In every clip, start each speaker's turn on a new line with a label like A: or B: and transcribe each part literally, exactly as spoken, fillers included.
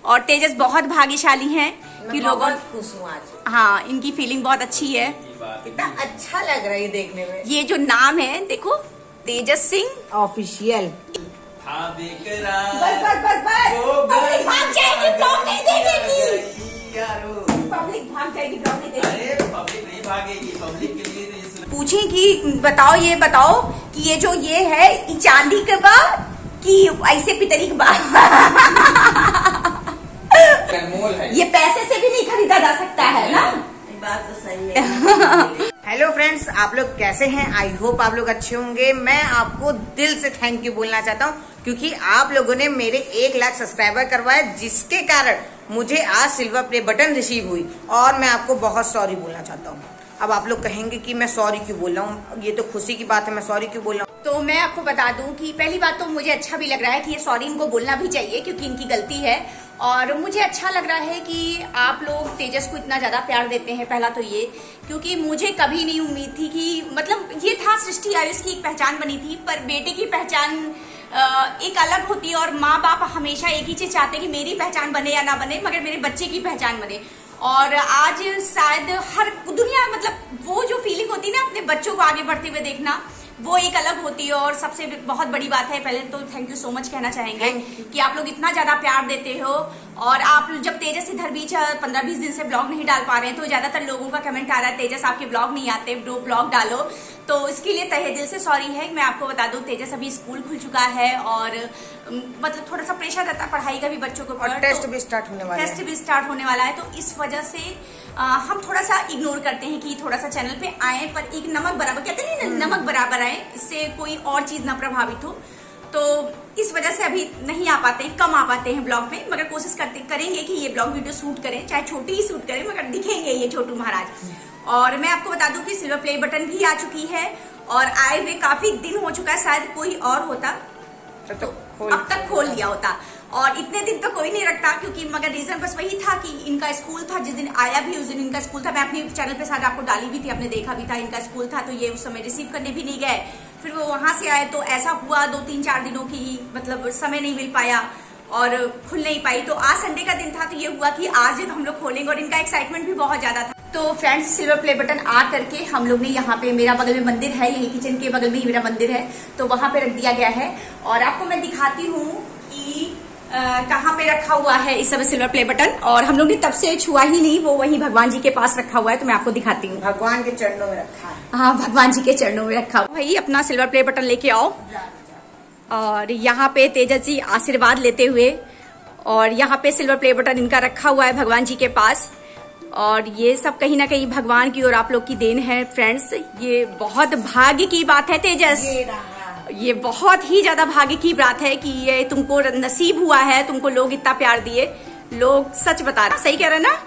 A: और तेजस बहुत भाग्यशाली हैं कि लोगों
B: खुश हूँ आज।
A: हाँ, इनकी फीलिंग बहुत अच्छी है।
B: कितना अच्छा लग रहा है देखने में।
A: ये जो नाम है देखो, तेजस सिंह
B: ऑफिशियल।
A: बस बस बस बस पब्लिक भाग जाएगी, ब्लॉग नहीं देखेगी। पब्लिक भाग जाएगी, ब्लॉग नहीं देखेगी।
C: पब्लिक नहीं भागेगी, पब्लिक के लिए
A: पूछे कि बताओ ये बताओ कि ये जो ये है ये चांदी का बा कि ऐसे पितरी का बा? है। ये पैसे से भी नहीं खरीदा जा सकता है ना?
B: बात तो सही है। हेलो फ्रेंड्स, आप लोग कैसे हैं? आई होप आप लोग अच्छे होंगे। मैं आपको दिल से थैंक यू बोलना चाहता हूँ क्योंकि आप लोगों ने मेरे एक लाख सब्सक्राइबर करवाए, जिसके कारण मुझे आज सिल्वर प्ले बटन रिसीव हुई और मैं आपको बहुत सॉरी बोलना चाहता हूँ। अब आप लोग कहेंगे कि मैं सॉरी क्यों बोल रहा हूँ, ये तो खुशी की बात है, मैं सॉरी क्यों बोल रहा हूँ।
A: तो मैं आपको बता दूं कि पहली बात तो मुझे अच्छा भी लग रहा है कि ये सॉरी इनको बोलना भी चाहिए क्योंकि इनकी गलती है। और मुझे अच्छा लग रहा है कि आप लोग तेजस को इतना ज्यादा प्यार देते हैं। पहला तो ये, क्योंकि मुझे कभी नहीं उम्मीद थी कि मतलब ये था सृष्टि आयुष की एक पहचान बनी थी, पर बेटे की पहचान एक अलग होती है और माँ बाप हमेशा एक ही चीज चाहते हैं कि मेरी पहचान बने या ना बने, मगर मेरे बच्चे की पहचान बने। और आज शायद हर दुनिया मतलब वो जो फीलिंग होती है ना अपने बच्चों को आगे बढ़ते हुए देखना, वो एक अलग होती है। और सबसे बहुत बड़ी बात है, पहले तो थैंक यू सो मच कहना चाहेंगे कि आप लोग इतना ज्यादा प्यार देते हो। और आप जब तेजस इधर बीच पंद्रह बीस दिन से ब्लॉग नहीं डाल पा रहे हैं तो ज्यादातर लोगों का कमेंट आ रहा है तेजस आपके ब्लॉग नहीं आते, ब्रो ब्लॉग डालो। तो इसके लिए तहे दिल से सॉरी है। मैं आपको बता दूं तेजस अभी स्कूल खुल चुका है और मतलब थोड़ा सा प्रेशर रहता है पढ़ाई का भी बच्चों को,
B: और टेस्ट भी स्टार्ट होने वाला है
A: टेस्ट भी स्टार्ट होने वाला है। तो इस वजह से आ, हम थोड़ा सा इग्नोर करते हैं कि थोड़ा सा चैनल पे आए, पर एक नमक बराबर कहते हैं ना, नमक बराबर आए, इससे कोई और चीज ना प्रभावित हो। तो इस वजह से अभी नहीं आ पाते हैं, कम आ पाते हैं ब्लॉग में, मगर कोशिश करते करेंगे कि ये ब्लॉग वीडियो शूट करें, चाहे छोटी ही शूट करें, मगर दिखेंगे ये छोटू महाराज। और मैं आपको बता दूं कि सिल्वर प्ले बटन भी आ चुकी है और आए हुए काफी दिन हो चुका है। शायद कोई और होता तो अब तक खोल लिया होता, और इतने दिन तो कोई नहीं रखता क्योंकि मगर रीजन बस वही था कि इनका स्कूल था। जिस दिन आया भी उस दिन इनका स्कूल था। मैं अपने चैनल पे शायद आपको डाली भी थी, आपने देखा भी था, इनका स्कूल था तो ये उस समय रिसीव करने भी नहीं गए। फिर वो वहां से आए तो ऐसा हुआ दो तीन चार दिनों की मतलब समय नहीं मिल पाया और खुल नहीं पाई। तो आज संडे का दिन था तो ये हुआ कि आज हम लोग खोलेंगे और इनका एक्साइटमेंट भी बहुत ज्यादा था। तो फ्रेंड्स, सिल्वर प्ले बटन आ करके हम लोग ने यहाँ पे, मेरा बगल में मंदिर है, यही किचन के बगल में ही मेरा मंदिर है, तो वहां पे रख दिया गया है। और आपको मैं दिखाती हूँ कि कहाँ पे रखा हुआ है इस समय सिल्वर प्ले बटन। और हम लोग ने तब से छुआ ही नहीं, वो वही भगवान जी के पास रखा हुआ है, तो मैं आपको दिखाती हूँ।
B: भगवान के चरणों में रखा है।
A: हाँ, भगवान जी के चरणों में रखा हुआ। भाई अपना सिल्वर प्ले बटन लेके आओ। और यहाँ पे तेजस जी आशीर्वाद लेते हुए, और यहाँ पे सिल्वर प्ले बटन इनका रखा हुआ है भगवान जी के पास। और ये सब कहीं ना कहीं भगवान की और आप लोग की देन है फ्रेंड्स। ये बहुत भाग्य की बात है तेजस, ये बहुत ही ज्यादा भाग्य की बात है कि ये तुमको नसीब हुआ है, तुमको लोग इतना प्यार दिए। लोग सच बता रहे, सही कह रहे ना?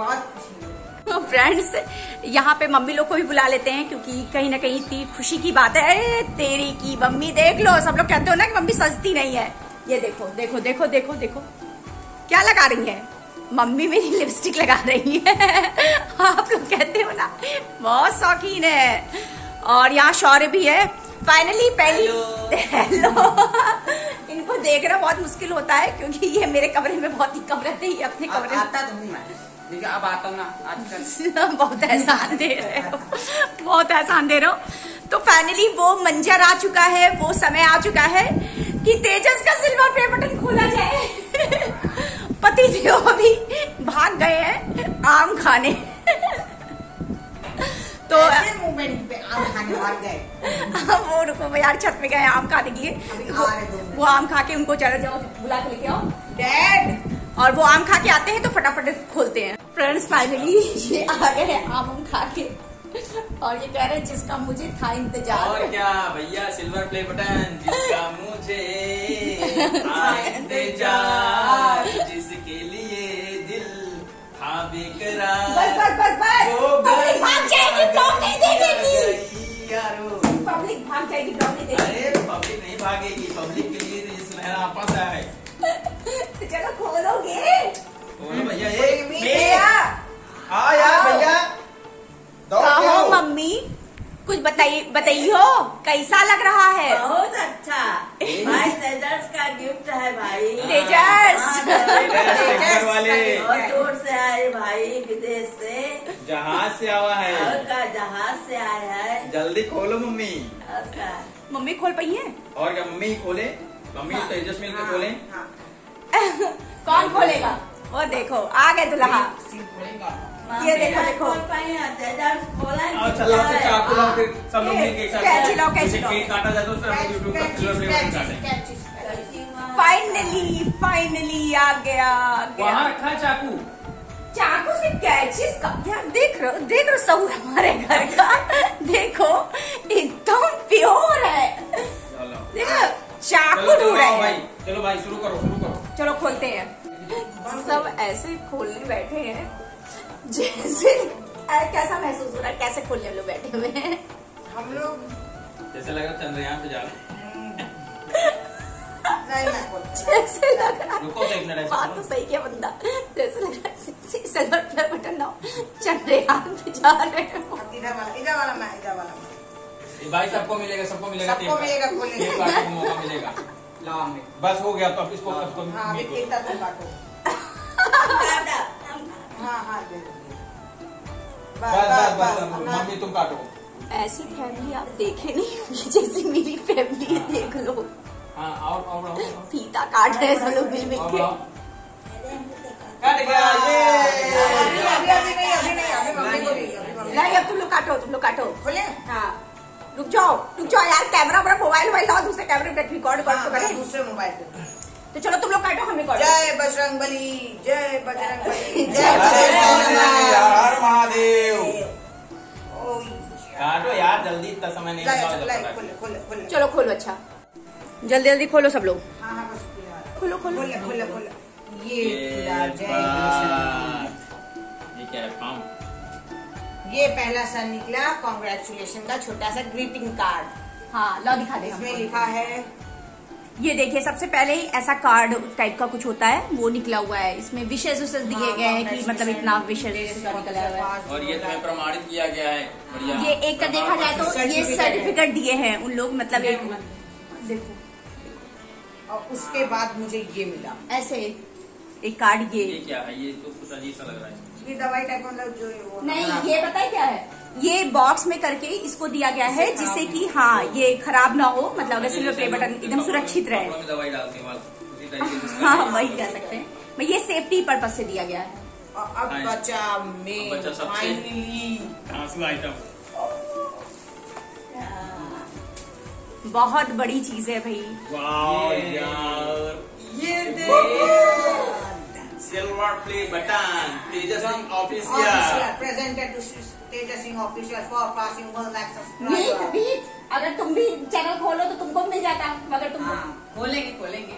B: बहुत
A: फ्रेंड्स, यहाँ पे मम्मी लोग को भी बुला लेते हैं क्योंकि कहीं ना कहीं इतनी खुशी की बात है। ए, तेरी की मम्मी देख लो, सब लोग कहते हो ना कि मम्मी सजती नहीं है। ये देखो देखो देखो देखो देखो क्या लगा रही है मम्मी, मेरी लिपस्टिक लगा रही है। आप लोग कहते हो ना बहुत शौकीन है। और यहाँ शौर्य भी है। फाइनली पहली हेलो इनको देखना बहुत मुश्किल होता है क्योंकि ये मेरे कमरे में बहुत ही कम रहते हैं, अपने कमरे में
C: आता तो हूँ मैं, अब आता हूँ ना आजकल।
A: बहुत एहसान दे रहे हो, बहुत एहसान दे रहे हो। तो फाइनली वो मंजर आ चुका है, वो समय आ चुका है कि तेजस का सिल्वर प्ले बटन खोला जाए। पति देव अभी भाग गए हैं आम खाने। तो
B: मोमेंट पे आम खाने भाग गए।
A: वो रुको यार, छत पे गए आम खाने के लिए। वो, वो आम खा के उनको चले जाओ, बुला के लेके आओ डैड। और वो आम खा के आते हैं तो फटाफट खोलते हैं। फ्रेंड्स, फाइनली ये आ गए हैं आम आम खा के और ये कह रहे हैं जिसका मुझे था इंतजार।
C: और क्या भैया, सिल्वर प्ले बटन जिसका मुझे था इंतजार, जिसके लिए दिल था बेकरार।
A: बस बस बस बस पब्लिक भाग जाएगी, ब्लॉग नहीं देखेगी। पब्लिक भाग जाएगी, ब्लॉग नहीं देखेगी।
C: अरे पब्लिक नहीं भागेगी, पब्लिक के लिए तो सुनहरा पता है।
A: तो चलो खोलोगे।
C: खोलो भैया, एक भैया हाँ यार भैया
A: कहो मम्मी, कुछ बताइए बताइयो कैसा लग रहा है?
B: बहुत अच्छा भाई, तेजस का गिफ्ट है भाई।
A: तेजस
C: तेजस वाले
D: बहुत दूर से आए भाई, विदेश से,
C: जहाज से आवा है।
D: और का जहाज से आए हैं।
C: जल्दी खोलो मम्मी।
D: और का
A: मम्मी खोल पाई है?
C: और क्या मम्मी खोले, मम्मी तो तेजस मिल के खोले।
A: कौन खोलेगा? वो देखो आ गए दुल्हा। ये देखो देखो।
D: खोल पाई है, तेजस खोला है।
C: अच्छा लाओ फिर चाकू लाओ, फिर सब लोग मिलके एक साथ
A: कैंची लाओ, कैंची
C: जैसे
A: लाओ।
C: केक काटा जाता है उस तरह हम यूट्यूब पर सिल्वर प्ले बटन काटें।
A: फाइनली फाइनली आ गया, आ गया।
C: वहाँ रखा है चाकू।
A: चाकू से कैचिस का यार, देख रहे हो देख रहे हो सहूर हमारे घर का। देखो एकदम प्योर है।
C: चलो
A: देखो चाकू
C: चलो
A: ढूंढ रहे
C: भाई,
A: हैं।
C: चलो भाई शुरू करो शुरू करो।
A: चलो खोलते हैं। सब ऐसे खोलने बैठे हैं जैसे अरे कैसा महसूस हो रहा है, कैसे खोलने लोग बैठे हुए हैं
B: हम लोग।
C: जैसे लग रहा है चंद्रयान पे जा रहे हैं।
B: नहीं मैं बोलती।
A: जैसे लग रहा
C: रुको तो एक मिनट
A: है,
C: ऐसे
A: बात
C: करो।
A: तो सही किया बंदा। जैसे लग रहा है सिल्वर प्ले बटन ना चंद्रयान पे जा रहे हो।
B: अब इधर वाला इधर वाला मैं इधर वाला मैं।
C: ये भाई सबको मिलेगा, सबको मिलेगा,
B: सबको मिलेगा, खोलने
C: टेप
B: का।
C: काटने का मौका मिलेगा।
B: लाओ हमने।
C: बस हो गया, तो अब इसको इसको
B: हाँ अभी
C: इसको-
B: कितना तुम काटो। हाँ हाँ दे दो।
C: बस बस बस अब मम्मी तुम काटो।
A: ऐसी फैमिली आप देखे नहीं जैसी मेरी फैमिली है, देख लो।
C: हाँ और और और और-
A: फीता काट रहे हैं सब लोग मिल मिल
C: और-
A: के।
C: और- कट गया ये।
B: अभी अभी अभी नहीं अभी नहीं अभी मम्मी को भी अभी मम्मी
A: नहीं अब तुम लोग काटो, तुम लोग काटो।
B: खोले।
A: हाँ रुक जाओ रुक जाओ यार, कैमरा पर मोबाइल मोबाइल लाओ, दूसरे कैमरे पे रिकॉर्ड कर
B: हाँ,
A: तो
B: मैं
A: करें।
B: दूसरे मोबाइल पे।
A: तो चलो तुम लोग काटो, हम रिकॉर्ड।
B: जय बजरंग बली, जय बजरंग बली, जय
C: हर
B: बजरंग
C: हर महादेव।
B: ओह,
C: काटो यार जल्दी, इतना समय नहीं
B: लाइए,
C: लगा जब
B: लाइए,
C: तक।
B: खोले खोले खोले।
A: चलो खोलो, अच्छा जल्दी जल्दी खोलो सब लोग।
B: हाँ हाँ बस खुले वाला।
A: खोलो खोलो।
B: खोले खोले खोले। ये
C: ये
B: खुला, जय
C: बात।
B: कृष्ण।
C: ये क्या है पाँव?
B: ये पहला सा निकला कॉन्ग्रेचुलेशन का छोटा सा ग्रीटिंग कार्ड।
A: हाँ लो दिखा दे
B: इसमें
A: हमको।
B: लिखा है
A: ये देखिए सबसे पहले ही ऐसा कार्ड टाइप का कुछ होता है, वो निकला हुआ है। इसमें विशेष विशेष दिए गए हैं कि मतलब इतना विशेष निकला हुआ है।
C: और ये तुम्हें प्रमाणित किया गया है। बढ़िया।
A: ये एक का देखा जाए तो ये सर्टिफिकेट दिए हैं उन लोग, मतलब एक देखो
B: और उसके बाद मुझे ये मिला।
A: ऐसे एक कार्ड। ये
C: ये क्या है? ये तो कुछ अजीब सा लग रहा है।
B: ये दवाई टाइप मतलब जो वो
A: नहीं, ये पता है क्या है, ये बॉक्स में करके इसको दिया गया है जिससे कि हाँ ये खराब ना हो, मतलब अगर सिल्वर प्ले बटन एकदम सुरक्षित रहे।
C: कपड़ों में दवाई डालते हैं बस, उसी तरीके से इसका
A: हाँ
C: है।
A: वही कह सकते हैं, भाई ये सेफ्टी पर्पज से दिया गया है।
B: और अब
C: हाँ।
B: बचा
C: अब
B: में
C: बचा सबसे
B: फाइनली
C: आंसू आइटम।
A: बहुत बड़ी चीज है भाई।
C: वाह यार,
B: ये देखो
C: silver play button Tejas official.
B: Presented to Tejas Singh official for passing one lakh
A: नहीं
B: सब्सक्राइबर।
A: कभी अगर तुम भी चैनल खोलो तो तुमको मिल जाता, मगर तुम
D: खोलेंगे खोलेंगे।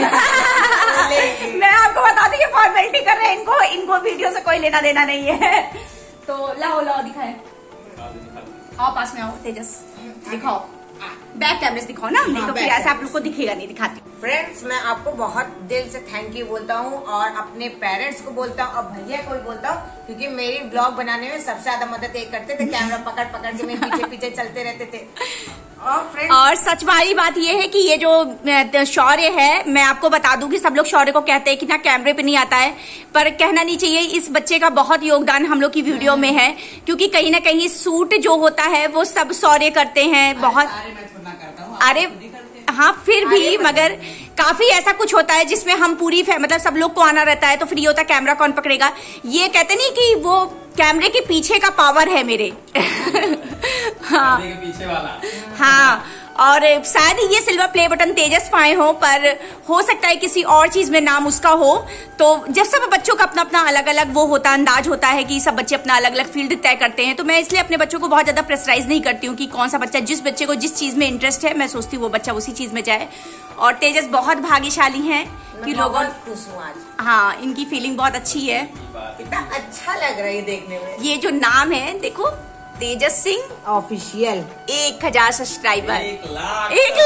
A: मैं आपको बता दूं ये फॉर्मेलिटी कर रहे हैं, इनको इनको वीडियो से कोई लेना देना नहीं है। तो लाओ लाओ दिखाए, आओ पास में आओ तेजस, दिखाओ बैक कैमरे से दिखाओ ना, नहीं तो फिर ऐसे आप लोग को दिखेगा नहीं, दिखाती।
B: फ्रेंड्स मैं आपको बहुत दिल से थैंक यू बोलता हूँ और अपने पेरेंट्स को बोलता हूँ और भैया को भी बोलता हूँ, क्योंकि मेरी ब्लॉग बनाने में सबसे ज्यादा मदद ये करते थे, कैमरा पकड़ पकड़ के मेरे पीछे पीछे चलते रहते थे। और फ्रेंड्स
A: और सच वाली बात ये है कि ये जो अ, शौर्य है, मैं आपको बता दूं कि सब लोग शौर्य को कहते हैं कि ना कैमरे पे नहीं आता है, पर कहना नहीं चाहिए, इस बच्चे का बहुत योगदान हम लोग की वीडियो में है, क्योंकि कहीं ना कहीं सूट जो होता है वो सब शौर्य करते हैं बहुत।
D: सारे मैं थोड़ा करता हूँ,
A: अरे हाँ फिर भी मगर काफी ऐसा कुछ होता है जिसमें हम पूरी फै- मतलब सब लोग को आना रहता है, तो फिर ये होता है कैमरा कौन पकड़ेगा। ये कहते नहीं कि वो कैमरे के पीछे का पावर है मेरे। हाँ
C: के पीछे वाला।
A: हाँ, और शायद ये सिल्वर प्ले बटन तेजस पाए हो, पर हो सकता है किसी और चीज में नाम उसका हो। तो जब सब बच्चों का अपना अपना अलग अलग वो होता अंदाज होता है कि सब बच्चे अपना अलग अलग फील्ड तय करते हैं, तो मैं इसलिए अपने बच्चों को बहुत ज्यादा प्रेशराइज नहीं करती हूँ कि कौन सा बच्चा, जिस बच्चे को जिस चीज में इंटरेस्ट है मैं सोचती हूँ वो बच्चा उसी चीज में जाए। और तेजस बहुत भाग्यशाली है कि लोगों,
B: बहुत खुश हूँ आज,
A: हाँ इनकी फीलिंग बहुत अच्छी है।
B: कितना अच्छा लग रहा है ये देखने में।
A: ये जो नाम है देखो, तेजस सिंह
B: ऑफिशियल
A: एक हजार सब्सक्राइबर,
C: एक लाख।
A: एक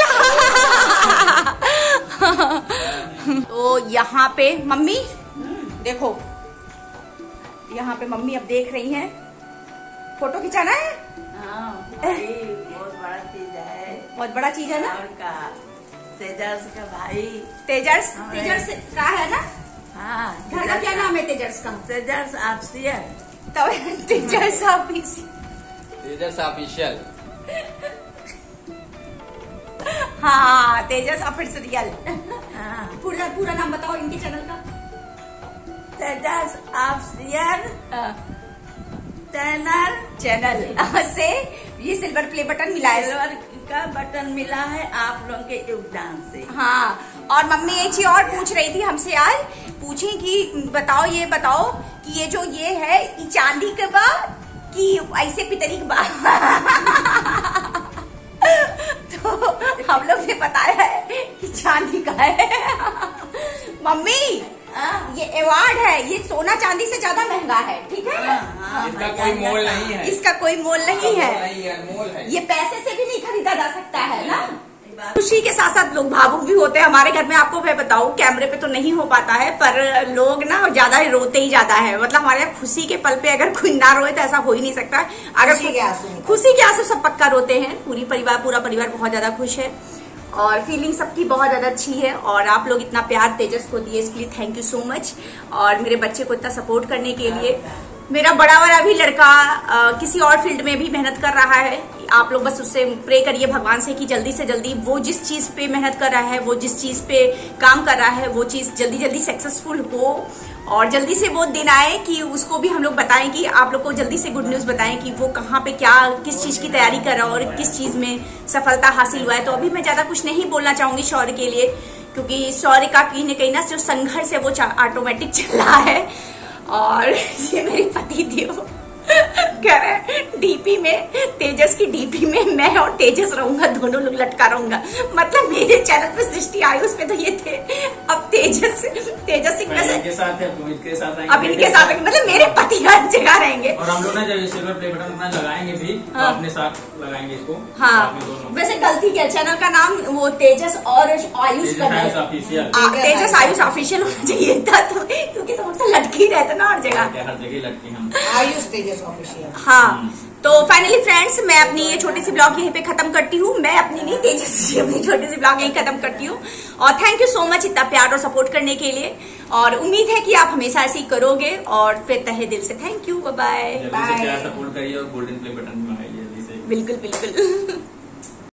A: लाख। तो यहाँ पे मम्मी देखो, यहाँ पे मम्मी अब देख रही हैं, फोटो खिंचाना है,
D: हाँ भाई बहुत बड़ा चीज है।
A: बहुत बड़ा चीज है ना।
D: और का तेजस का भाई,
A: तेजस
D: हमारे-
A: तेजस का है ना,
D: हाँ
A: घर का क्या नाम है तेजस का?
D: तेजस ऑफिशियल।
A: तो तेजस ऑफिशियल।
C: तेजस ऑफिशियल।
A: हाँ तेजस ऑफिशियल।
D: हाँ
A: पूरा पूरा नाम बताओ इनके चैनल का।
D: तेजस ऑफिशियल
A: हाँ,
D: चैनल।
A: चैनल से ये सिल्वर प्ले बटन मिला है।
D: सिल्वर का बटन मिला है आप लोगों के योगदान से।
A: हाँ, और मम्मी एक चीज और पूछ रही थी हमसे आज, पूछी कि बताओ ये बताओ कि ये जो ये है ये चांदी के बा कि ऐसे पितरी के बा? तो हम लोग ने बताया है कि चांदी का है। मम्मी
D: हाँ,
A: ये अवार्ड है, ये सोना चांदी से ज्यादा महंगा है, ठीक है?
D: हाँ, हाँ,
C: इसका
D: मैं
C: कोई
D: जान
C: मोल
D: जाता
C: नहीं
D: हूँ।
C: है।
A: इसका कोई मोल नहीं है,
C: नहीं है, मोल है।
A: ये पैसे से भी नहीं खरीदा जा सकता है ना।
D: ये बात-
A: खुशी के साथ साथ लोग भावुक भी होते हैं। हमारे घर में आपको मैं बताऊं, कैमरे पे तो नहीं हो पाता है, पर लोग ना ज्यादा रोते ही ज्यादा है। मतलब हमारे यहाँ खुशी के पल पे अगर कोई ना रोए तो ऐसा हो ही नहीं सकता। अगर
B: खुशी के आंसू निकलते हैं।
A: खुशी के आंसू सब पक्का रोते हैं। पूरी परिवार पूरा परिवार बहुत ज्यादा खुश है और फीलिंग सबकी बहुत ज्यादा अच्छी है। और आप लोग इतना प्यार तेजस को दिए इसके लिए थैंक यू सो मच। और मेरे बच्चे को इतना सपोर्ट करने के लिए। मेरा बड़ा वाला भी लड़का आ, किसी और फील्ड में भी मेहनत कर रहा है। आप लोग बस उससे प्रे करिए भगवान से कि जल्दी से जल्दी वो जिस चीज पे मेहनत कर रहा है, वो जिस चीज पे काम कर रहा है, वो चीज जल्दी जल्दी सक्सेसफुल हो और जल्दी से वो दिन आए कि उसको भी हम लोग बताएं कि आप लोग को जल्दी से गुड न्यूज बताएं कि वो कहाँ पे क्या किस चीज की तैयारी कर रहा है और किस चीज में सफलता हासिल हुआ है। तो अभी मैं ज्यादा कुछ नहीं बोलना चाहूंगी शौर्य के लिए, क्योंकि शौर्य का कहीं न कहीं ना जो संघर्ष है वो ऑटोमेटिक चल रहा है। और ये मेरी पति देव कह रहे डीपी में, तेजस की डीपी में मैं और तेजस रहूंगा, दोनों लोग लटका रहूंगा। मतलब मेरे चैनल पे सृष्टि आयुष पे तो ये थे, अब तेजस तेजस सिंह में से
C: इनके साथ है, तो इनके साथ आएंगे।
A: अब इनके साथ मतलब मेरे पति हर जगह रहेंगे।
C: और हम लोग ना जब सिल्वर प्ले बटन अपना लगाएंगे भी तो
A: हाँ।
C: अपने साथ लगाएंगे इसको।
A: हाँ,
C: साथ में दोनों।
A: वैसे गलती क्या, चैनल का नाम वो तेजस और आयुष का
C: तेजस
A: है।
C: ऑफिशियल।
A: आ, तेजस आयुष ऑफिशियल होना चाहिए था तो, क्योंकि तुम तो लटके ही रहते ना हर जगह।
C: हर जगह लगती हम।
B: आयुष तेजस ऑफिशियल।
A: हाँ, तो फाइनली फ्रेंड्स मैं अपनी ये छोटी सी ब्लॉग यहीं पे खत्म करती हूँ। मैं अपनी नहीं, तेजस की अपनी छोटी सी ब्लॉग यहीं खत्म करती हूँ। और थैंक यू सो मच इतना प्यार और सपोर्ट करने के लिए। और उम्मीद है कि आप हमेशा ऐसे ही करोगे। और फिर तहे दिल से थैंक यू, बाय
C: जल्दी से प्यार सपोर्ट करिए और गोल्डन प्ले बटन दबाइए जल्दी से।
A: बिल्कुल बिल्कुल।